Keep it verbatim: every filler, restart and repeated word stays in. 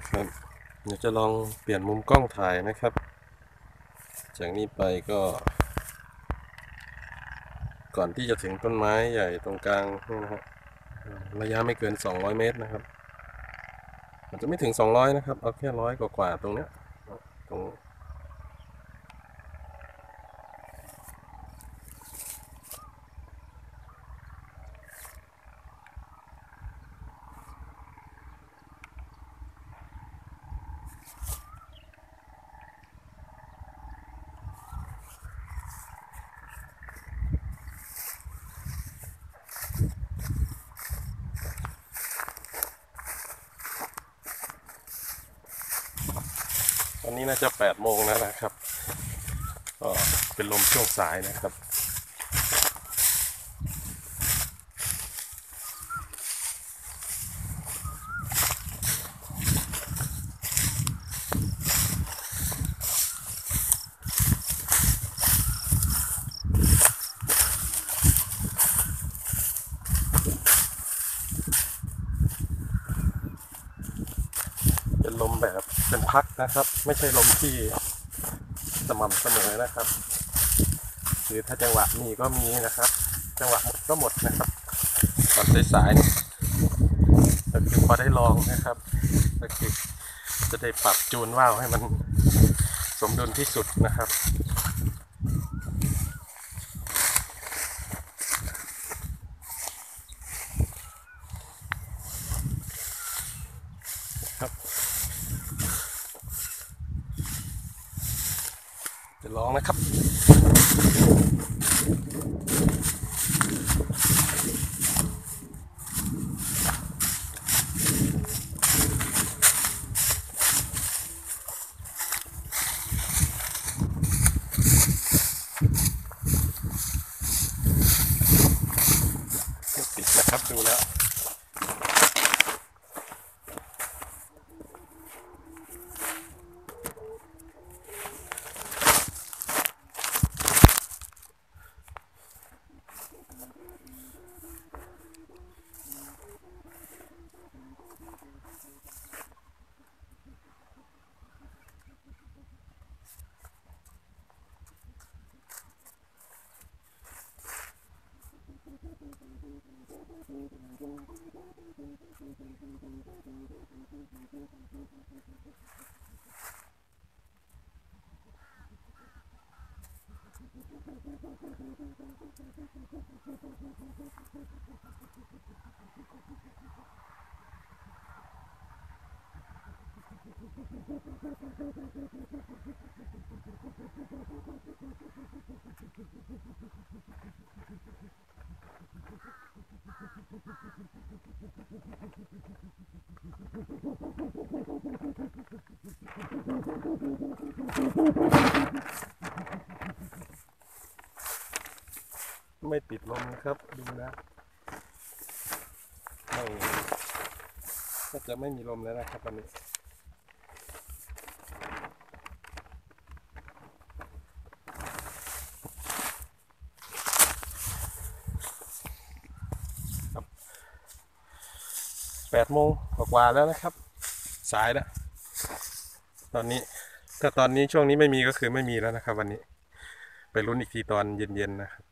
ครับเดี๋ยวจะลองเปลี่ยนมุมกล้องถ่ายนะครับจากนี้ไปก็ก่อนที่จะถึงต้นไม้ใหญ่ตรงกลางนี่นะฮะระยะไม่เกินสองร้อยเมตรนะครับอาจจะไม่ถึงสองร้อยนะครับเอาแค่ร้อยกว่าๆตรงเนี้ยตรงตอนนี้น่าจะแปดโมงแล้วนะครับก็เป็นลมช่วงสายนะครับเป็นลมแบบเป็นพักนะครับไม่ใช่ลมที่สม่ำเสมอนะครับหรือถ้าจังหวะมีก็มีนะครับจังหวะหมดก็หมดนะครับตอนสายๆก็คือพอได้ลองนะครับก็คือจะได้ปรับจูนว่าวให้มันสมดุลที่สุดนะครับครับจะลองนะครับติดนะครับดูแล้วไม่ติดลมนะครับดูนะไม่ก็จะไม่มีลมแล้วนะครับตอนนี้แปดโมงกว่าแล้วนะครับสายแล้วตอนนี้ถ้าตอนนี้ช่วงนี้ไม่มีก็คือไม่มีแล้วนะครับวันนี้ไปลุ้นอีกทีตอนเย็นๆนะครับ